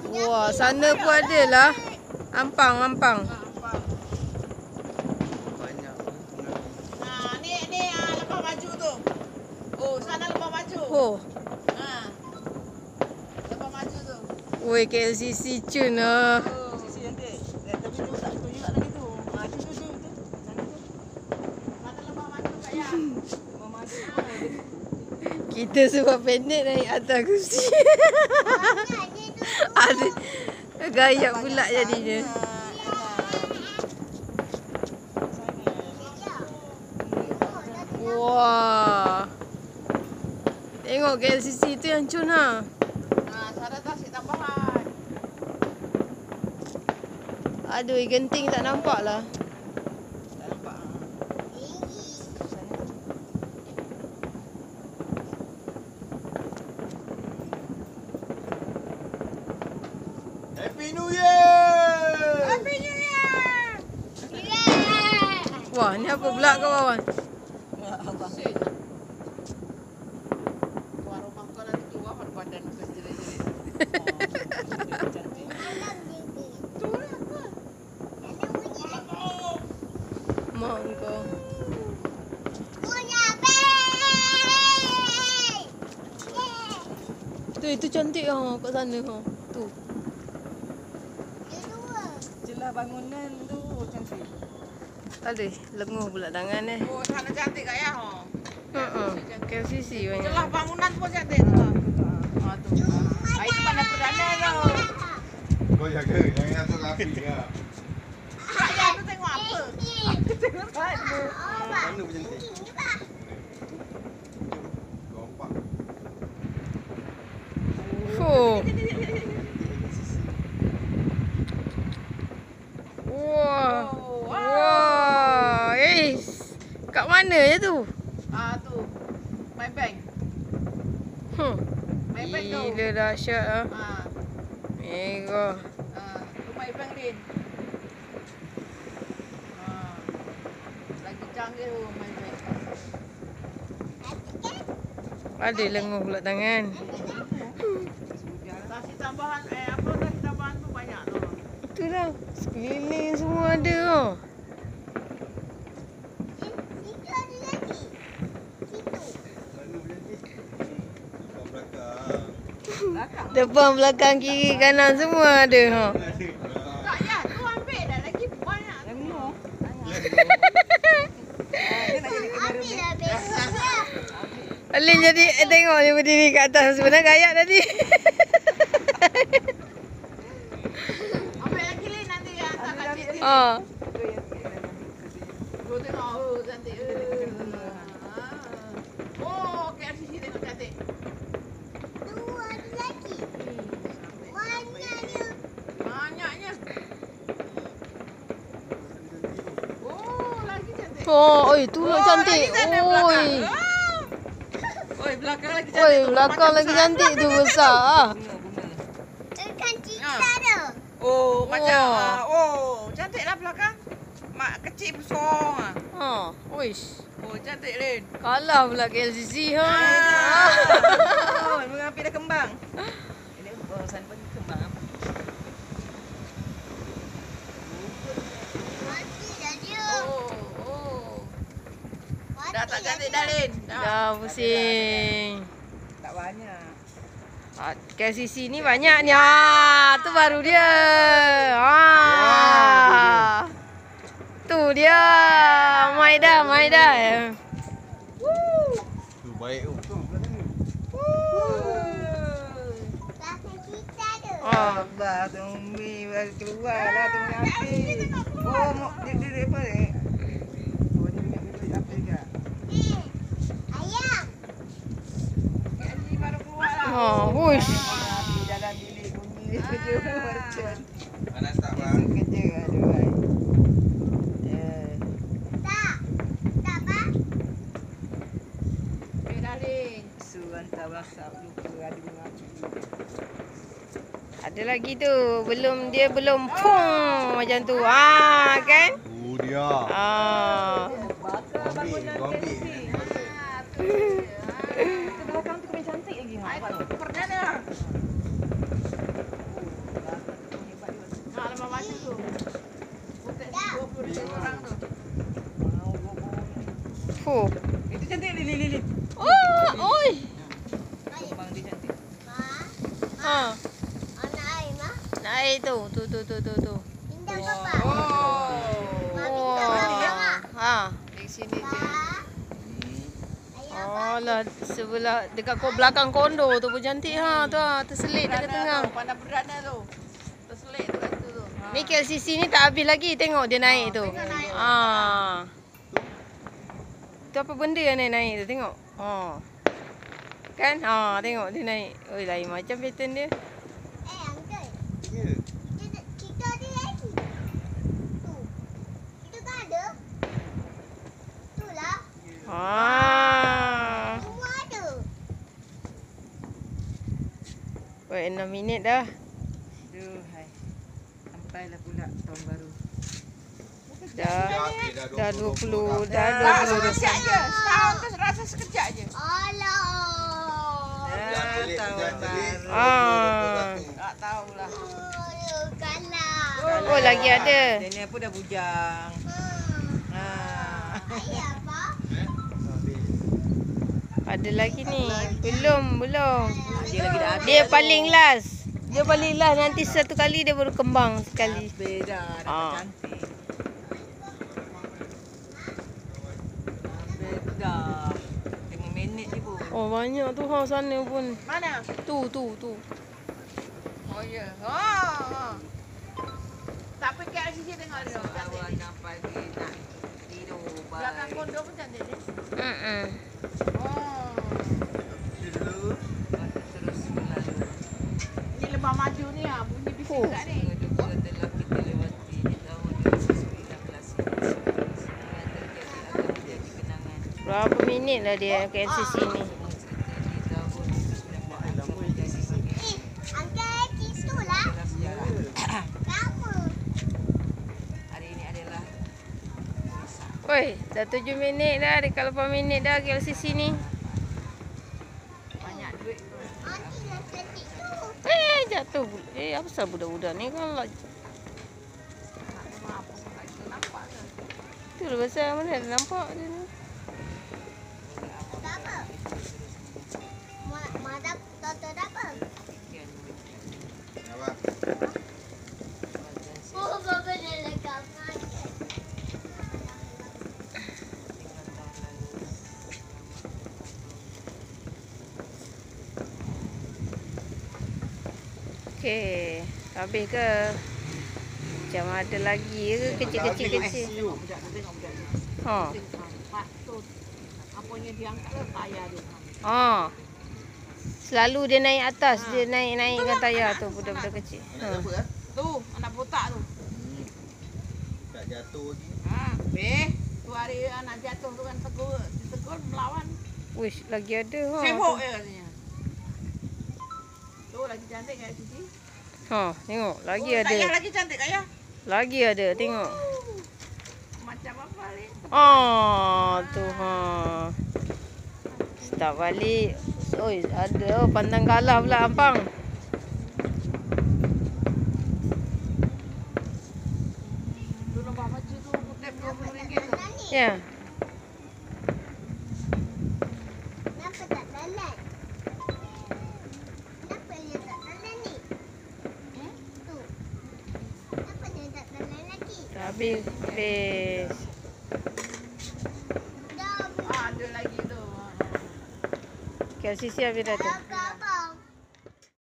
Wah, sana pun ada lah. Ampang. Banyak. Nah, ni lepas baju tu. Oh, sana lepas baju. Oh. Ha. Lepas baju tu. Woi, KLCC cun lah. Sisi nanti. Tapi tu tak tu juga lagi tu. Ha, tu. Sana tu. Mana lepas baju Kak Ya? Lepas baju. Kita sebab pendek naik atas kursi. Ada gayak pula jadinya. Wah. Tengok KLCC tu yang cun ha. Sana tak asyik tambahan. Aduh, genting tak nampak lah. Tak nampak. Happy New Year! Happy New Year! Wah, ni apa pula kawan? Asyik. Tuan rumah kau nanti keluar pada badan kau jerit-jerit. Cantik. Mak kau. Tu itu cantik ha kat sana ha. Tu. Jelah bangunan tu cantik. Aduh, lenguh pula tangan eh. Oh, sana cantik Kak Ya. KLCC banyak. Jelah bangunan pun cantik tu. Ha tu. Itu pandai perdana tu. Kau jaga, jangan atuk api ya. Kak Ya tu tengok apa? Tengok mana? Mana pun cantik. Gompak. Oh. Wah. Wah. Kat mana je tu? Tu. My bank. My bank tu. Gila dahsyat ah. Mega. Tu my bank Rin. Lagi canggih tu my bank. Ada lenguh pula tangan. Nasi tambahan apa nasi tambahan tu banyak tu. Itulah. Sekeliling semua ada tau. Depan, belakang, kiri, kanan semua ada ha. Kak Ya, tu ambil dah lagi banyak. Lembu. Alin jadi tengok dia berdiri kat atas sebenarnya gayak tadi. Ambil lagi Lin nanti hantar kat cik sini. Ha. Kau tengok cantik. Oh, KLCC tengok cantik. Banyaknya. Oh, lagi cantik. Oh, oi tu nak cantik. Oi. Oi, belakang lagi cantik. Oi, belakang lagi cantik tu besar ah. Oh, macam Wah. cantiklah belakang. Mak kecil besar. Ha, oish. Oh, cantik Rin. Kalah pula KLCC ha. Oh, mengapi dah kembang. Ini sana pun kembang. Dah tak cantik dah Rin. Dah pusing. Tak banyak. KLCC ni banyak ni. Ah, tu baru dia. Ah. Tu dia. Maida. Tu baik tu. Ah. Abah tunggu keluar lah tu mengapi. Oh, mau dia apa ni? Oh, dia mengapi apa juga? Ini baru keluar lah. Oh, wush. Mengapi dalam bilik bunyi kerja merchant. Panas tak bang? Kerja aduh. WhatsApp lupa ada mengapi. Ada lagi tu. Dia belum pung macam tu. Ah, kan? Tu dia. Ah. Bakar bangunan Gombi. Itu belakang tu kena cantik lagi. Itu perdana. tu. Tu. Pindah papa. Oh. Ha. Di sini je. Oh lah, sebelah dekat belakang kondo tu pun cantik ha. Tu ha, terselit dekat tengah. Pandang berdana tu. Terselit tu kat situ tu. Ni KLCC ni tak habis lagi. Tengok dia naik tu. tengok naik. Ah. Tu apa benda yang naik tu? Tengok. Oh. Kan? Ha, tengok dia naik. Oi, lain macam pattern dia. Uncle. Ya. Kita ada lagi. Tu. Kita kan ada. Tu lah. Ah. Semua ada. Weh, 6 minit dah. Aduh, hai. Sampailah pula tahun baru. Dah 20 dah Rasa 20 sekejap je. Setahun tu rasa sekejap je. Alah. Tahun baru. Tak tahulah. Kalah. Oh, lagi ada. Dia ni pun dah bujang. Ayah apa? Ada lagi ni. Belum. Dia lagi dah ada. Dia paling last. Nanti satu kali dia baru kembang sekali. Beda, Ah. dah cantik. Beda. 5 minit je pun. Oh, banyak tu ha sana pun. Mana? Tu. Oh ya. Oh. Tak fikir sisi tengok dia. Awak nak pagi nak tidur Belakang baik. kondo pun cantik ni. Oh. Dulu. Terus berlalu. Ni lebah maju ni ah, bunyi bising kat ni. Kedua telah kita lewati di tahun 2019 ini. Semua yang terjadi akan menjadi kenangan. Berapa minit lah dia KLCC ni? Semua cerita di tahun 2019 akan menjadi bagian Uncle, tisu lah. dalam sejarah. Lama. Hari ini adalah Woi, dah 7 minit dah. Dekat 8 minit dah KLCC ni. Banyak duit. Aunty dah cantik tu. Jatuh. Apa pasal budak-budak ni kalau Apa kita nampak ke? tu lah pasal mana ada nampak dia ni. Tak apa. Mana Toto dah apa? sekian duit. Apa? Oh, bapa dah lekang aja. Tinggal tahun lalu. Okey. Habis ke? Macam ada lagi ke kecil-kecil? Tengok budak ni. Ha. Pak tu. Apanya dia angkat ke tayar dia. Ha. Selalu dia naik atas, dia naikkan tayar tu budak-budak kecil. Anak siapa ah? Tu, anak botak tu. Tak jatuh lagi. Tu hari anak jatuh tu kan tegur melawan. Wish, lagi ada ha. Sibuk je katanya. Tu lagi cantik kat sini. Ha, tengok, lagi Kak Yah ada. lagi cantik Kak Yah. Lagi ada, tengok. Macam apa ni? Oh, tu ha. Start balik. Oi, ada pandang kalah pula Ampang. Tu nampak baju tu kutip RM20 tu. Ya. Kenapa tak jalan? Kenapa dia tak jalan ni? Tu. Kenapa dia tak jalan lagi? Dah habis. Dah Ada lagi tu. KLCC habis dah tu. berapa